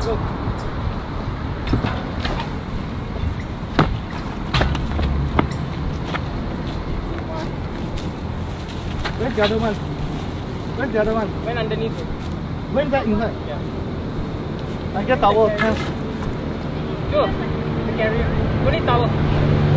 Alright, go. Where's the other one? Where's the other one? Went underneath it. Went back inside? Yeah. I get towel. Go. The carrier. Go need towel.